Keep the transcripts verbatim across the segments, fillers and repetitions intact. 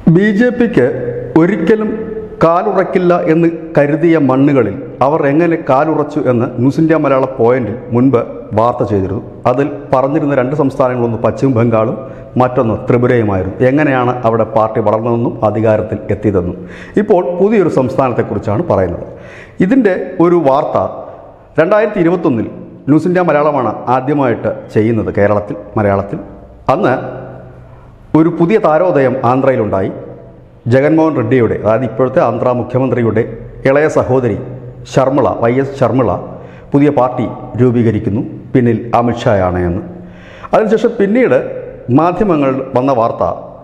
B J പിക്ക് ഒരിക്കലും കാലുറക്കില്ല എന്ന് കരുതിയ മണ്ണുകളിൽ അവർ എങ്ങനെ കാലുറച്ചു എന്ന് ന്യൂസ് ഇന്ത്യ മലയാള പോയിന്റിൽ മുൻപ് വാർത്ത ചെയ്തിരുന്നു. അതിൽ പറഞ്ഞിരുന്ന രണ്ട് സംസ്ഥാനങ്ങളൊന്ന് പശ്ചിമ ബംഗാളും മറ്റൊന്ന് ത്രിപുരയുമായിരുന്നു. എങ്ങനെയാണ് അവിടെ പാർട്ടി വളർന്നതെന്നും അധികാരത്തിൽ എത്തിയതെന്നും. ഇപ്പോൾ പുതിയൊരു സംസ്ഥാനത്തെക്കുറിച്ചാണ് പറയുന്നത്. ഇതിൻ്റെ ഒരു വാർത്ത രണ്ടായിരത്തി ഇരുപത്തൊന്നിൽ ന്യൂസ് ഇന്ത്യ മലയാളമാണ് ആദ്യമായിട്ട് ചെയ്യുന്നത് കേരളത്തിൽ മലയാളത്തിൽ. അന്ന് ഒരു പുതിയ താരോദയം ആന്ധ്രയിലുണ്ടായി. ജഗൻമോഹൻ റെഡ്ഡിയുടെ, അതായത് ഇപ്പോഴത്തെ ആന്ധ്ര മുഖ്യമന്ത്രിയുടെ ഇളയ സഹോദരി ശർമിള, വൈ എസ് ശർമിള പുതിയ പാർട്ടി രൂപീകരിക്കുന്നു. പിന്നിൽ അമിത്ഷായാണ് എന്ന്. അതിനുശേഷം പിന്നീട് മാധ്യമങ്ങൾ വന്ന വാർത്ത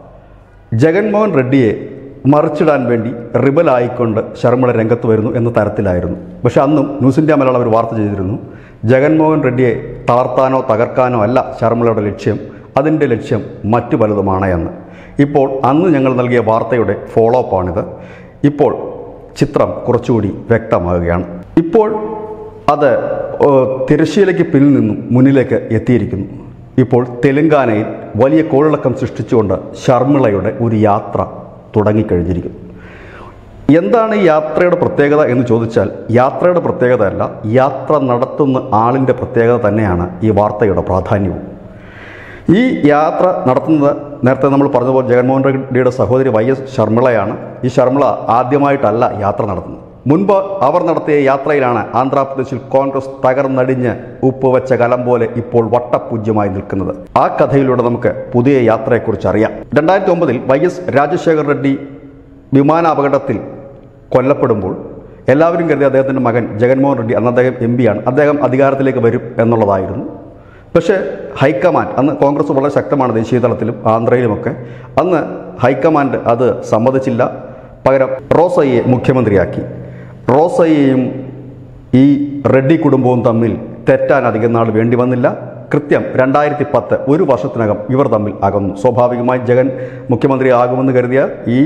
ജഗൻമോഹൻ റെഡ്ഡിയെ മറിച്ചിടാൻ വേണ്ടി റിബലായിക്കൊണ്ട് ശർമിള രംഗത്ത് വരുന്നു എന്ന തരത്തിലായിരുന്നു. പക്ഷെ അന്നും ന്യൂസ് ഇന്ത്യ മലയാളം ഒരു വാർത്ത ചെയ്തിരുന്നു, ജഗൻമോഹൻ റെഡ്ഡിയെ തളർത്താനോ തകർക്കാനോ അല്ല ശർമിളയുടെ ലക്ഷ്യം, അതിൻ്റെ ലക്ഷ്യം മറ്റു പലതുമാണ് എന്ന്. ഇപ്പോൾ അന്ന് ഞങ്ങൾ നൽകിയ വാർത്തയുടെ ഫോളോ അപ്പാണിത്. ഇപ്പോൾ ചിത്രം കുറച്ചുകൂടി വ്യക്തമാകുകയാണ്. ഇപ്പോൾ അത് തിരശ്ശീലയ്ക്ക് പിന്നിൽ നിന്നും മുന്നിലേക്ക് എത്തിയിരിക്കുന്നു. ഇപ്പോൾ തെലങ്കാനയിൽ വലിയ കോളിളക്കം സൃഷ്ടിച്ചുകൊണ്ട് ശർമിളയുടെ ഒരു യാത്ര തുടങ്ങിക്കഴിഞ്ഞിരിക്കുന്നു. എന്താണ് ഈ യാത്രയുടെ പ്രത്യേകത എന്ന് ചോദിച്ചാൽ, യാത്രയുടെ പ്രത്യേകത അല്ല, യാത്ര നടത്തുന്ന ആളിൻ്റെ പ്രത്യേകത തന്നെയാണ് ഈ വാർത്തയുടെ പ്രാധാന്യവും. ഈ യാത്ര നടത്തുന്നത് നേരത്തെ നമ്മൾ പറഞ്ഞതുപോലെ ജഗൻമോഹൻ റെഡ്ഡിയുടെ സഹോദരി വൈ എസ് ശർമിളയാണ്. ഈ ശർമിള ആദ്യമായിട്ടല്ല യാത്ര നടത്തുന്നത്. മുൻപ് അവർ നടത്തിയ യാത്രയിലാണ് ആന്ധ്രാപ്രദേശിൽ കോൺഗ്രസ് തകർന്നടിഞ്ഞ് ഉപ്പുവെച്ച കലം പോലെ ഇപ്പോൾ വട്ടപൂജ്യമായി നിൽക്കുന്നത്. ആ കഥയിലൂടെ നമുക്ക് പുതിയ യാത്രയെക്കുറിച്ച് അറിയാം. രണ്ടായിരത്തി ഒമ്പതിൽ വൈ എസ് രാജശേഖർ റെഡ്ഡി വിമാനാപകടത്തിൽ കൊല്ലപ്പെടുമ്പോൾ എല്ലാവരും കരുതി അദ്ദേഹത്തിൻ്റെ മകൻ ജഗൻമോഹൻ റെഡ്ഡി, അന്ന് അദ്ദേഹം എം പിയാണ്, അദ്ദേഹം അധികാരത്തിലേക്ക് വരും എന്നുള്ളതായിരുന്നു. പക്ഷേ ഹൈക്കമാൻഡ്, അന്ന് കോൺഗ്രസ് വളരെ ശക്തമാണ് ദേശീയ തലത്തിലും ആന്ധ്രയിലുമൊക്കെ, അന്ന് ഹൈക്കമാൻഡ് അത് സമ്മതിച്ചില്ല. പകരം റോസയ്യെ മുഖ്യമന്ത്രിയാക്കി. റോസയ്യയും ഈ റെഡ്ഡി കുടുംബവും തമ്മിൽ തെറ്റാൻ അധികം നാൾ വേണ്ടി വന്നില്ല. കൃത്യം രണ്ടായിരത്തി പത്ത് ഒരു വർഷത്തിനകം ഇവർ തമ്മിൽ അകന്നു. സ്വാഭാവികമായി ജഗൻ മുഖ്യമന്ത്രി ആകുമെന്ന് കരുതിയ ഈ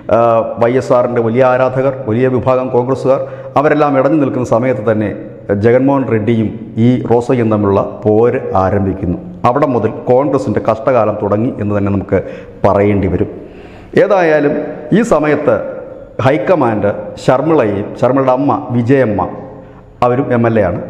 വൈ എസ് ആറിൻ്റെ വലിയ ആരാധകർ, വലിയ വിഭാഗം കോൺഗ്രസ്സുകാർ അവരെല്ലാം ഇടഞ്ഞു നിൽക്കുന്ന സമയത്ത് തന്നെ ജഗൻമോഹൻ റെഡ്ഡിയും ഈ റോസയ്യും തമ്മിലുള്ള പോര് ആരംഭിക്കുന്നു. അവിടെ മുതൽ കോൺഗ്രസിൻ്റെ കഷ്ടകാലം തുടങ്ങി എന്ന് തന്നെ നമുക്ക് പറയേണ്ടി വരും. ഏതായാലും ഈ സമയത്ത് ഹൈക്കമാൻഡ് ശർമിളയെയും ശർമിളയുടെ അമ്മ വിജയമ്മ, അവരും എം എൽ എ ആണ്,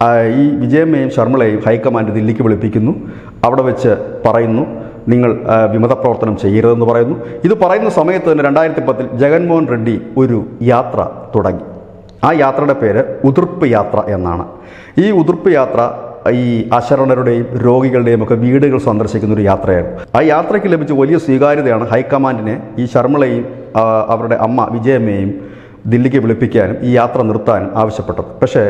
ഈ വിജയമ്മയും ശർമിളയെയും ഹൈക്കമാൻഡ് ദില്ലിക്ക് വിളിപ്പിക്കുന്നു. അവിടെ വെച്ച് പറയുന്നു, നിങ്ങൾ വിമത പ്രവർത്തനം ചെയ്യരുതെന്ന് പറയുന്നു. ഇത് പറയുന്ന സമയത്ത് തന്നെ രണ്ടായിരത്തി പത്തിൽ ജഗൻമോഹൻ റെഡ്ഡി ഒരു യാത്ര തുടങ്ങി. ആ യാത്രയുടെ പേര് ഉതിർപ്പ് യാത്ര എന്നാണ്. ഈ ഉതിർപ്പ് യാത്ര ഈ അശരണരുടെയും രോഗികളുടെയും ഒക്കെ വീടുകൾ സന്ദർശിക്കുന്ന ഒരു യാത്രയാണ്. ആ യാത്രയ്ക്ക് ലഭിച്ച വലിയ സ്വീകാര്യതയാണ് ഹൈക്കമാൻഡിനെ ഈ ശർമിളയും അവരുടെ അമ്മ വിജയമ്മയും ദില്ലിക്ക് വിളിപ്പിക്കാനും ഈ യാത്ര നിർത്താനും ആവശ്യപ്പെട്ടത്. പക്ഷേ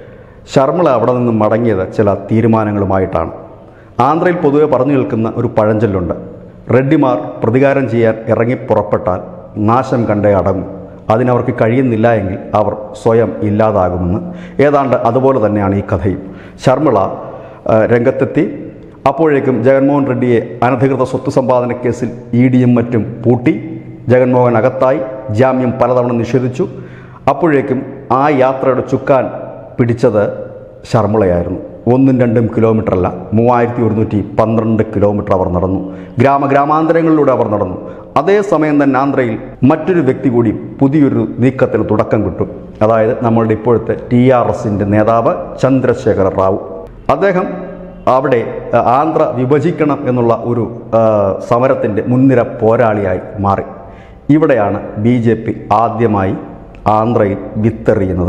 ശർമിള അവിടെ നിന്നും മടങ്ങിയത് ചില തീരുമാനങ്ങളുമായിട്ടാണ്. ആന്ധ്രയിൽ പൊതുവെ പറഞ്ഞു നിൽക്കുന്ന ഒരു പഴഞ്ചൊല്ലുണ്ട്, റെഡ്ഡിമാർ പ്രതികാരം ചെയ്യാൻ ഇറങ്ങി പുറപ്പെട്ടാൽ നാശം കണ്ടേ അടങ്ങും, അതിനവർക്ക് കഴിയുന്നില്ല എങ്കിൽ അവർ സ്വയം ഇല്ലാതാകുമെന്ന്. ഏതാണ്ട് അതുപോലെ തന്നെയാണ് ഈ കഥയും. ശർമിള രംഗത്തെത്തി. അപ്പോഴേക്കും ജഗൻമോഹൻ റെഡ്ഡിയെ അനധികൃത സ്വത്ത് സമ്പാദന കേസിൽ ഇ ഡിയും മറ്റും പൂട്ടി. ജഗൻമോഹൻ അകത്തായി, ജാമ്യം പലതവണ നിഷേധിച്ചു. അപ്പോഴേക്കും ആ യാത്രയുടെ ചുക്കാൻ പിടിച്ചത് ശർമിളയായിരുന്നു. ഒന്നും രണ്ടും കിലോമീറ്റർ അല്ല, മൂവായിരത്തി ഒരുന്നൂറ്റി പന്ത്രണ്ട് കിലോമീറ്റർ അവർ നടന്നു. ഗ്രാമ ഗ്രാമാന്തരങ്ങളിലൂടെ അവർ നടന്നു. അതേസമയം തന്നെ ആന്ധ്രയിൽ മറ്റൊരു വ്യക്തി കൂടി പുതിയൊരു നീക്കത്തിന് തുടക്കം കിട്ടും. അതായത് നമ്മളുടെ ഇപ്പോഴത്തെ ടി ആർ എസിൻ്റെ നേതാവ് ചന്ദ്രശേഖര റാവു. അദ്ദേഹം അവിടെ ആന്ധ്ര വിഭജിക്കണം എന്നുള്ള ഒരു സമരത്തിൻ്റെ മുൻനിര പോരാളിയായി മാറി. ഇവിടെയാണ് ബി ജെ പി ആദ്യമായി ആന്ധ്രയിൽ വിത്തെറിയുന്നത്.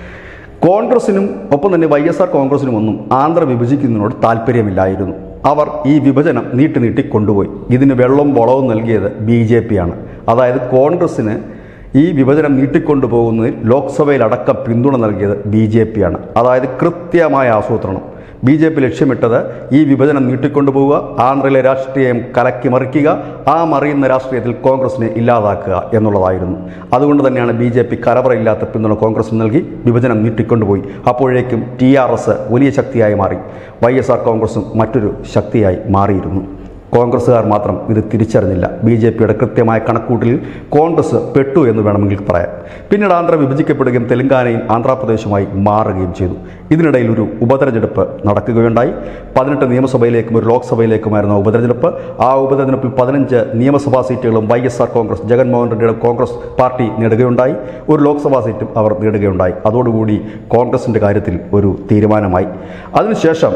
കോൺഗ്രസിനും ഒപ്പം തന്നെ വൈ എസ് ആർ കോൺഗ്രസിനും ഒന്നും ആന്ധ്ര വിഭജിക്കുന്നതിനോട് താല്പര്യമില്ലായിരുന്നു. അവർ ഈ വിഭജനം നീട്ടി നീട്ടി കൊണ്ടുപോയി. ഇതിന് വെള്ളവും വളവും നൽകിയത് ബി ജെ പി ആണ്. അതായത് കോൺഗ്രസ്സിന് ഈ വിഭജനം നീട്ടിക്കൊണ്ടുപോകുന്നതിൽ ലോക്സഭയിലടക്കം പിന്തുണ നൽകിയത് ബി ജെ പി ആണ്. അതായത് കൃത്യമായ ആസൂത്രണം. ബി ജെ പി ലക്ഷ്യമിട്ടത് ഈ വിഭജനം നീട്ടിക്കൊണ്ടുപോവുക, ആന്ധ്രയിലെ രാഷ്ട്രീയം കലക്കി മറിക്കുക, ആ മറിയുന്ന രാഷ്ട്രീയത്തിൽ കോൺഗ്രസിനെ ഇല്ലാതാക്കുക എന്നുള്ളതായിരുന്നു. അതുകൊണ്ട് തന്നെയാണ് ബി ജെ പി കലവറയില്ലാത്ത പിന്തുണ കോൺഗ്രസിന് നൽകി വിഭജനം നീട്ടിക്കൊണ്ടുപോയി. അപ്പോഴേക്കും ടി ആർ എസ് വലിയ ശക്തിയായി മാറി, വൈ എസ് ആർ കോൺഗ്രസും മറ്റൊരു ശക്തിയായി മാറിയിരുന്നു. കോൺഗ്രസ്സുകാർ മാത്രം ഇത് തിരിച്ചറിഞ്ഞില്ല. ബി ജെ പിയുടെ കൃത്യമായ കണക്കൂട്ടലിൽ കോൺഗ്രസ് പെട്ടു എന്ന് വേണമെങ്കിൽ പറയാം. പിന്നീട് ആന്ധ്ര വിഭജിക്കപ്പെടുകയും തെലങ്കാനയും ആന്ധ്രാപ്രദേശുമായി മാറുകയും ചെയ്തു. ഇതിനിടയിൽ ഒരു ഉപതെരഞ്ഞെടുപ്പ് നടക്കുകയുണ്ടായി. പതിനെട്ട് നിയമസഭയിലേക്കും ഒരു ലോക്സഭയിലേക്കുമായിരുന്നു ഉപതെരഞ്ഞെടുപ്പ്. ആ ഉപതെരഞ്ഞെടുപ്പിൽ പതിനഞ്ച് നിയമസഭാ സീറ്റുകളും Y S R Congress Jaganmohan റെഡ്ഡിയുടെ കോൺഗ്രസ് പാർട്ടി നേടുകയുണ്ടായി. ഒരു ലോക്സഭാ സീറ്റും അവർ നേടുകയുണ്ടായി. അതോടുകൂടി കോൺഗ്രസിൻ്റെ കാര്യത്തിൽ ഒരു തീരുമാനമായി. അതിനുശേഷം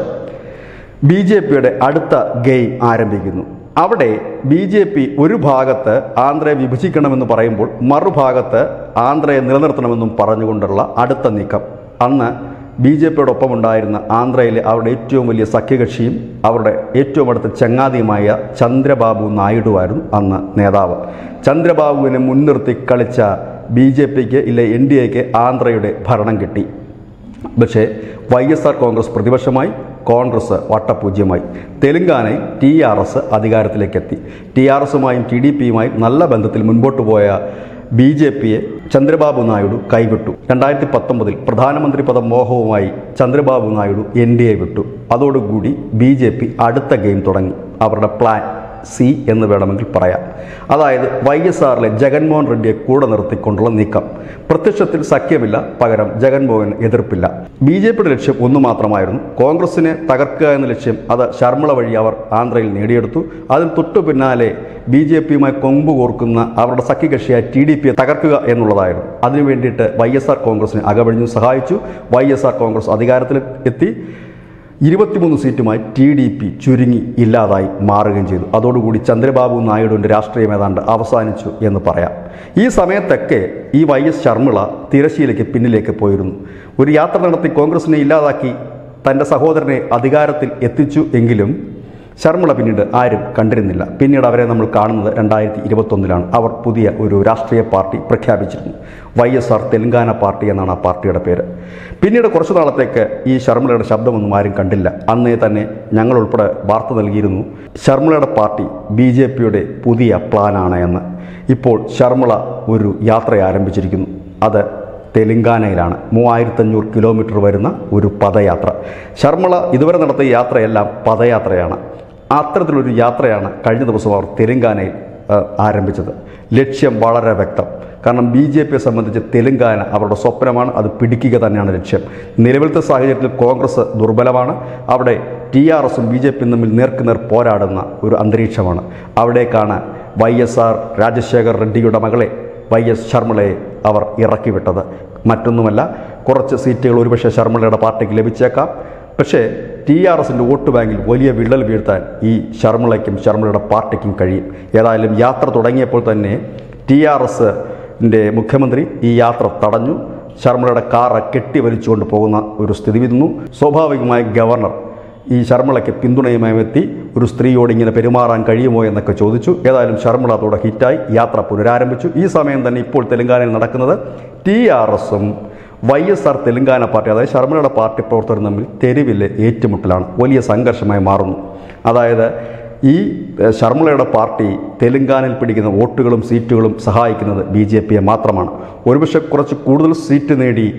ബി ജെ പിയുടെ അടുത്ത ഗെയിം ആരംഭിക്കുന്നു. അവിടെ ബി ജെ പി ഒരു ഭാഗത്ത് ആന്ധ്രയെ വിഭജിക്കണമെന്ന് പറയുമ്പോൾ മറുഭാഗത്ത് ആന്ധ്രയെ നിലനിർത്തണമെന്നും പറഞ്ഞുകൊണ്ടുള്ള അടുത്ത നീക്കം. അന്ന് ബി ജെ പിയോടൊപ്പം ഉണ്ടായിരുന്ന ആന്ധ്രയിലെ അവരുടെ ഏറ്റവും വലിയ സഖ്യകക്ഷിയും അവരുടെ ഏറ്റവും അടുത്ത ചങ്ങാതിയുമായ ചന്ദ്രബാബു നായിഡുവായിരുന്നു അന്ന് നേതാവ്. ചന്ദ്രബാബുവിനെ മുൻനിർത്തി കളിച്ച ബി ജെ പിക്ക് ഇല്ല എൻ ഡി എക്ക് ആന്ധ്രയുടെ ഭരണം കിട്ടി. പക്ഷേ വൈ എസ് ആർ കോൺഗ്രസ് പ്രതിപക്ഷമായി, കോൺഗ്രസ് വട്ടപൂജ്യമായി. തെലങ്കാനയിൽ ടി ആർ എസ് അധികാരത്തിലേക്കെത്തി. ടി ആർ എസുമായും ടി ഡി പിയുമായും നല്ല ബന്ധത്തിൽ മുൻപോട്ട് പോയ ബി ജെ പിയെ ചന്ദ്രബാബു നായിഡു കൈവിട്ടു. രണ്ടായിരത്തി പത്തൊമ്പതിൽ പ്രധാനമന്ത്രി പദം മോഹവുമായി Chandrababu Naidu N D A വിട്ടു. അതോടുകൂടി ബി ജെ പി അടുത്ത ഗെയിം തുടങ്ങി. അവരുടെ പ്ലാൻ സി എന്ന് വേണമെങ്കിൽ പറയാം. അതായത് വൈ എസ് ആറിലെ ജഗൻമോഹൻ റെഡ്ഡിയെ കൂടെ നിർത്തിക്കൊണ്ടുള്ള നീക്കം. പ്രത്യക്ഷത്തിൽ സഖ്യമില്ല, പകരം ജഗൻമോഹൻ എതിർപ്പില്ല. ബി ജെ പിയുടെ ലക്ഷ്യം ഒന്നു മാത്രമായിരുന്നു, കോൺഗ്രസിനെ തകർക്കുക എന്ന ലക്ഷ്യം. അത് ശർമിള വഴി അവർ ആന്ധ്രയിൽ നേടിയെടുത്തു. അതിന് തൊട്ടു പിന്നാലെ ബി ജെ പിയുമായി കൊമ്പ് കോർക്കുന്ന അവരുടെ സഖ്യകക്ഷിയായ ടി ഡി പിയെ തകർക്കുക എന്നുള്ളതായിരുന്നു. അതിനു വേണ്ടിയിട്ട് വൈ എസ് ആർ കോൺഗ്രസിനെ അകവഴിഞ്ഞു സഹായിച്ചു. വൈ എസ് ആർ കോൺഗ്രസ് അധികാരത്തിൽ എത്തി. ഇരുപത്തിമൂന്ന് സീറ്റുമായി ടി ഡി പി ചുരുങ്ങി ഇല്ലാതായി മാറുകയും ചെയ്തു. അതോടുകൂടി ചന്ദ്രബാബു നായിഡുവിൻ്റെ രാഷ്ട്രീയം ഏതാണ്ട് അവസാനിച്ചു എന്ന് പറയാം. ഈ സമയത്തൊക്കെ ഈ വൈ എസ് ശർമിള തിരശ്ശീലയ്ക്ക് പിന്നിലേക്ക് പോയിരുന്നു. ഒരു യാത്ര നടത്തി കോൺഗ്രസിനെ ഇല്ലാതാക്കി തൻ്റെ സഹോദരനെ അധികാരത്തിൽ എത്തിച്ചു. എങ്കിലും ശർമിള പിന്നീട് ആരും കണ്ടിരുന്നില്ല. പിന്നീട് അവരെ നമ്മൾ കാണുന്നത് രണ്ടായിരത്തി ഇരുപത്തൊന്നിലാണ്. അവർ പുതിയ ഒരു രാഷ്ട്രീയ പാർട്ടി പ്രഖ്യാപിച്ചിരുന്നു. Y S R Telangana party എന്നാണ് ആ പാർട്ടിയുടെ പേര്. പിന്നീട് കുറച്ചു നാളത്തേക്ക് ഈ ശർമിളയുടെ ശബ്ദമൊന്നും ആരും കണ്ടില്ല. അന്നേ തന്നെ ഞങ്ങൾ ഉൾപ്പെടെ വാർത്ത നൽകിയിരുന്നു, ശർമിളയുടെ പാർട്ടി ബി ജെ പിയുടെ പുതിയ പ്ലാനാണ് എന്ന്. ഇപ്പോൾ ശർമിള ഒരു യാത്ര ആരംഭിച്ചിരിക്കുന്നു. അത് തെലങ്കാനയിലാണ്. മൂവായിരത്തഞ്ഞൂറ് കിലോമീറ്റർ വരുന്ന ഒരു പദയാത്ര. ശർമിള ഇതുവരെ നടത്തിയ യാത്രയെല്ലാം പദയാത്രയാണ്. അത്തരത്തിലൊരു യാത്രയാണ് കഴിഞ്ഞ ദിവസം അവർ തെലങ്കാനയിൽ ആരംഭിച്ചത്. ലക്ഷ്യം വളരെ വ്യക്തം. കാരണം ബി ജെ പിയെ സംബന്ധിച്ച് തെലങ്കാന അവരുടെ സ്വപ്നമാണ്. അത് പിടിക്കുക തന്നെയാണ് ലക്ഷ്യം. നിലവിലത്തെ സാഹചര്യത്തിൽ കോൺഗ്രസ് ദുർബലമാണ്. അവിടെ ടി ആർ എസും ബി ജെ പിയും തമ്മിൽ നേർക്കുനേർ പോരാടുന്ന ഒരു അന്തരീക്ഷമാണ്. അവിടേക്കാണ് വൈ എസ് ആർ രാജശേഖർ റെഡ്ഡിയുടെ മകളെ വൈ എസ് ശർമിളയെ അവർ ഇറക്കിവിട്ടത്. മറ്റൊന്നുമല്ല, കുറച്ച് സീറ്റുകൾ ഒരുപക്ഷെ ശർമിളയുടെ പാർട്ടിക്ക് ലഭിച്ചേക്കാം. പക്ഷേ ടി ആർ എസിൻ്റെ വോട്ട് ബാങ്കിൽ വലിയ വിള്ളൽ വീഴ്ത്താൻ ഈ ശർമിളയ്ക്കും ശർമിളയുടെ പാർട്ടിക്കും കഴിയും. ഏതായാലും യാത്ര തുടങ്ങിയപ്പോൾ തന്നെ ടി ആർ എസിൻ്റെ മുഖ്യമന്ത്രി ഈ യാത്ര തടഞ്ഞു. ശർമിളയുടെ കാറ് കെട്ടിവലിച്ചുകൊണ്ട് പോകുന്ന ഒരു സ്ഥിതി വരുന്നു. സ്വാഭാവികമായി ഗവർണർ ഈ ശർമിളയ്ക്ക് പിന്തുണയുമായി എത്തി. ഒരു സ്ത്രീയോട് ഇങ്ങനെ പെരുമാറാൻ കഴിയുമോ എന്നൊക്കെ ചോദിച്ചു. ഏതായാലും ശർമിള അതോടെ ഹിറ്റായി യാത്ര പുനരാരംഭിച്ചു. ഈ സമയം തന്നെ ഇപ്പോൾ തെലങ്കാനയിൽ നടക്കുന്നത് ടി ആർ എസും Y S R Telangana party, അതായത് ശർമിളയുടെ പാർട്ടി പ്രവർത്തകരും തമ്മിൽ തെരുവിലെ ഏറ്റുമുട്ടലാണ്. വലിയ സംഘർഷമായി മാറുന്നു. അതായത് ഈ ശർമിളയുടെ പാർട്ടി തെലങ്കാനയിൽ പിടിക്കുന്ന വോട്ടുകളും സീറ്റുകളും സഹായിക്കുന്നത് ബി ജെ പിയെ മാത്രമാണ്. ഒരുപക്ഷെ കുറച്ച് കൂടുതൽ സീറ്റ് നേടി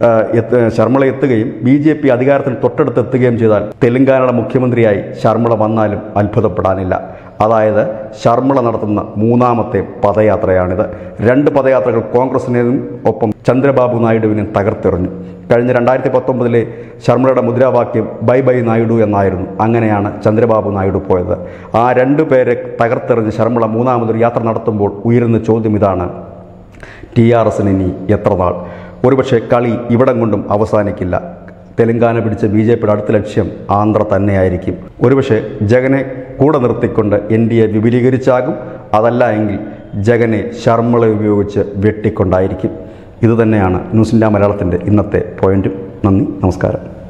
ശർമിള എത്തുകയും ബി ജെ പി അധികാരത്തിൽ തൊട്ടടുത്ത് എത്തുകയും ചെയ്താൽ തെലങ്കാനയുടെ മുഖ്യമന്ത്രിയായി ശർമിള വന്നാലും അത്ഭുതപ്പെടാനില്ല. അതായത് ശർമിള നടത്തുന്ന മൂന്നാമത്തെ പദയാത്രയാണിത്. രണ്ട് പദയാത്രകൾ കോൺഗ്രസിനെയും ഒപ്പം ചന്ദ്രബാബു നായിഡുവിനെ തകർത്തെറിഞ്ഞു. കഴിഞ്ഞ രണ്ടായിരത്തി പത്തൊമ്പതിലെ ശർമിളയുടെ മുദ്രാവാക്യം ബൈ ബൈ നായിഡു എന്നായിരുന്നു. അങ്ങനെയാണ് ചന്ദ്രബാബു നായിഡു പോയത്. ആ രണ്ടു പേരെ തകർത്തെറിഞ്ഞ് ശർമിള മൂന്നാമതൊരു യാത്ര നടത്തുമ്പോൾ ഉയരുന്ന ചോദ്യം ഇതാണ്, ടി ആർ എസിന് ഇനി എത്ര നാൾ? ഒരുപക്ഷെ കളി ഇവിടം കൊണ്ടും അവസാനിക്കില്ല. തെലങ്കാന പിടിച്ച ബി ജെ പിയുടെ അടുത്ത ലക്ഷ്യം ആന്ധ്ര തന്നെയായിരിക്കും. ഒരുപക്ഷെ ജഗനെ കൂടെ നിർത്തിക്കൊണ്ട് എൻ ഡി എ വിപുലീകരിച്ചാകും. അതല്ല എങ്കിൽ ജഗനെ ശർമിള ഉപയോഗിച്ച് വെട്ടിക്കൊണ്ടായിരിക്കും. ഇതുതന്നെയാണ് ന്യൂസ് ഇന്ത്യ മലയാളത്തിൻ്റെ ഇന്നത്തെ പോയിന്റും. നന്ദി, നമസ്കാരം.